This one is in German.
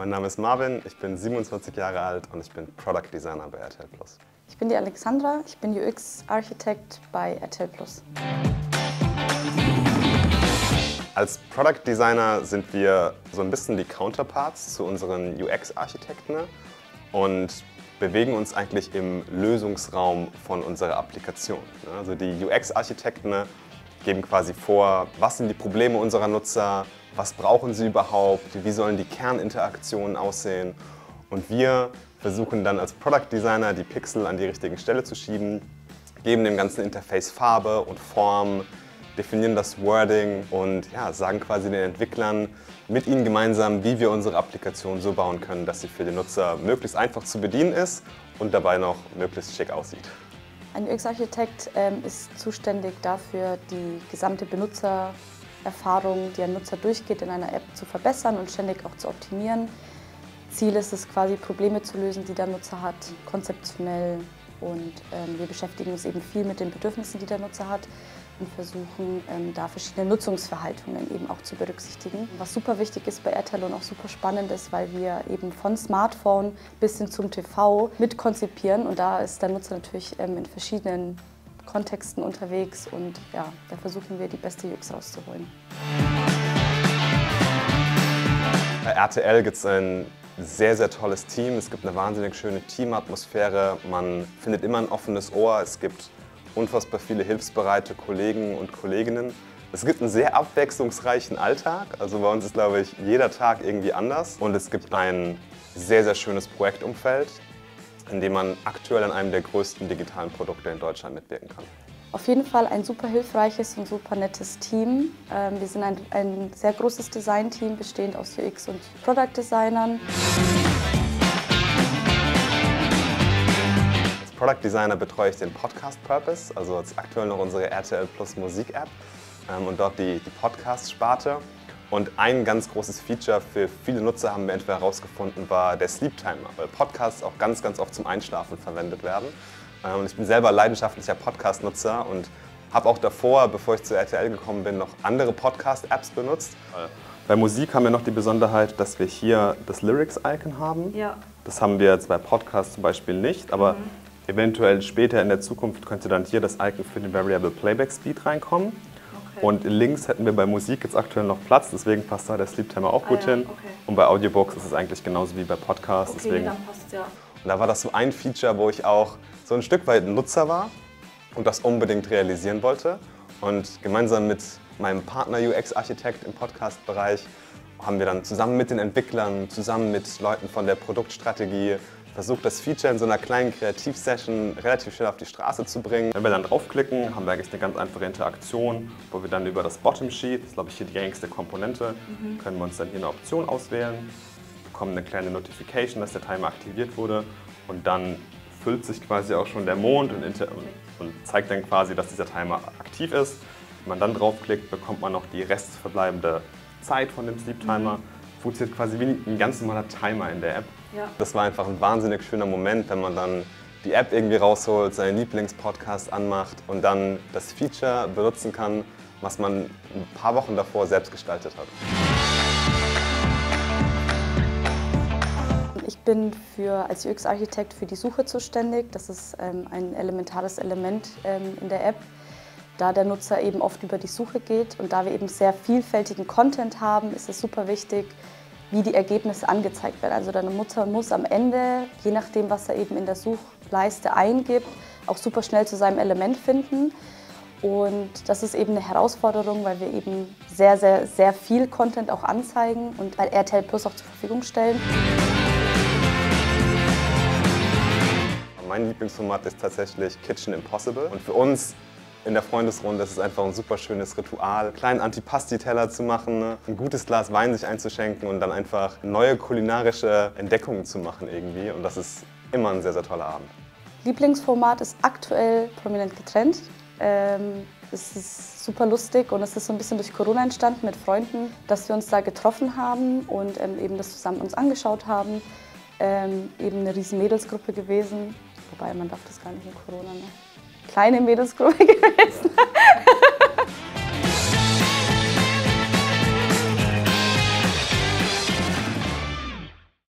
Mein Name ist Marvin, ich bin 27 Jahre alt und ich bin Product Designer bei RTL+. Ich bin die Alexandra, ich bin UX-Architekt bei RTL+. Als Product Designer sind wir so ein bisschen die Counterparts zu unseren UX-Architekten und bewegen uns eigentlich im Lösungsraum von unserer Applikation. Also die UX-Architekten geben quasi vor, was sind die Probleme unserer Nutzer, was brauchen sie überhaupt, wie sollen die Kerninteraktionen aussehen. Und wir versuchen dann als Product Designer die Pixel an die richtige Stelle zu schieben, geben dem ganzen Interface Farbe und Form, definieren das Wording und ja, sagen quasi den Entwicklern mit ihnen gemeinsam, wie wir unsere Applikation so bauen können, dass sie für den Nutzer möglichst einfach zu bedienen ist und dabei noch möglichst schick aussieht. Ein UX-Architekt ist zuständig dafür, die gesamte Benutzererfahrung, die ein Nutzer durchgeht, in einer App zu verbessern und ständig auch zu optimieren. Ziel ist es quasi, Probleme zu lösen, die der Nutzer hat, konzeptionell. Und wir beschäftigen uns eben viel mit den Bedürfnissen, die der Nutzer hat und versuchen, da verschiedene Nutzungsverhaltungen eben auch zu berücksichtigen. Was super wichtig ist bei RTL und auch super spannend ist, weil wir eben von Smartphone bis hin zum TV mitkonzipieren und da ist der Nutzer natürlich in verschiedenen Kontexten unterwegs und ja, da versuchen wir die beste UX rauszuholen. Bei RTL gibt es ein sehr, sehr tolles Team. Es gibt eine wahnsinnig schöne Teamatmosphäre. Man findet immer ein offenes Ohr. Es gibt unfassbar viele hilfsbereite Kollegen und Kolleginnen. Es gibt einen sehr abwechslungsreichen Alltag. Also bei uns ist, glaube ich, jeder Tag irgendwie anders. Und es gibt ein sehr, sehr schönes Projektumfeld, in dem man aktuell an einem der größten digitalen Produkte in Deutschland mitwirken kann. Auf jeden Fall ein super hilfreiches und super nettes Team. Wir sind ein sehr großes Design-Team, bestehend aus UX- und Product-Designern. Als Product Designer betreue ich den Podcast Purpose, also jetzt aktuell noch unsere RTL Plus Musik-App und dort die Podcast-Sparte. Und ein ganz großes Feature für viele Nutzer haben wir entweder herausgefunden, war der Sleep Timer, weil Podcasts auch ganz, ganz oft zum Einschlafen verwendet werden. Ich bin selber leidenschaftlicher Podcast-Nutzer und habe auch davor, bevor ich zu RTL gekommen bin, noch andere Podcast-Apps benutzt. Bei Musik haben wir noch die Besonderheit, dass wir hier das Lyrics-Icon haben. Ja. Das haben wir jetzt bei Podcasts zum Beispiel nicht, aber eventuell später in der Zukunft könnte dann hier das Icon für den Variable Playback Speed reinkommen. Okay. Und links hätten wir bei Musik jetzt aktuell noch Platz, deswegen passt da der Sleep Timer auch gut hin. Okay. Und bei Audiobooks ist es eigentlich genauso wie bei Podcasts. Okay, deswegen. dann passt ja. Und da war das so ein Feature, wo ich auch so ein Stück weit Nutzer war und das unbedingt realisieren wollte. Und gemeinsam mit meinem Partner UX-Architekt im Podcast-Bereich haben wir dann zusammen mit den Entwicklern, zusammen mit Leuten von der Produktstrategie versucht, das Feature in so einer kleinen Kreativsession relativ schnell auf die Straße zu bringen. Wenn wir dann draufklicken, haben wir eigentlich eine ganz einfache Interaktion, wo wir dann über das Bottom Sheet, das ist glaube ich hier die gängigste Komponente, können wir uns dann hier eine Option auswählen, bekommen eine kleine Notification, dass der Timer aktiviert wurde und dann füllt sich quasi auch schon der Mond und zeigt dann quasi, dass dieser Timer aktiv ist. Wenn man dann draufklickt, bekommt man noch die restverbleibende Zeit von dem Sleep Timer. Funktioniert quasi wie ein ganz normaler Timer in der App. Ja. Das war einfach ein wahnsinnig schöner Moment, wenn man dann die App irgendwie rausholt, seinen Lieblingspodcast anmacht und dann das Feature benutzen kann, was man ein paar Wochen davor selbst gestaltet hat. Ich bin als UX-Architekt für die Suche zuständig. Das ist ein elementares Element in der App, da der Nutzer eben oft über die Suche geht. Und da wir eben sehr vielfältigen Content haben, ist es super wichtig, wie die Ergebnisse angezeigt werden. Also der Nutzer muss am Ende, je nachdem, was er eben in der Suchleiste eingibt, auch super schnell zu seinem Element finden. Und das ist eben eine Herausforderung, weil wir eben sehr, sehr, sehr viel Content auch anzeigen und bei RTL Plus auch zur Verfügung stellen. Mein Lieblingsformat ist tatsächlich Kitchen Impossible. Und für uns in der Freundesrunde ist es einfach ein super schönes Ritual, einen kleinen Antipasti-Teller zu machen, ein gutes Glas Wein sich einzuschenken und dann einfach neue kulinarische Entdeckungen zu machen irgendwie. Und das ist immer ein sehr, sehr toller Abend. Lieblingsformat ist aktuell prominent getrennt. Es ist super lustig und es ist so ein bisschen durch Corona entstanden mit Freunden, dass wir uns da getroffen haben und eben das zusammen uns angeschaut haben. Eben eine riesen Mädelsgruppe gewesen, wobei man darf das gar nicht in Corona, ne? Kleine Mädelsgruppe gewesen.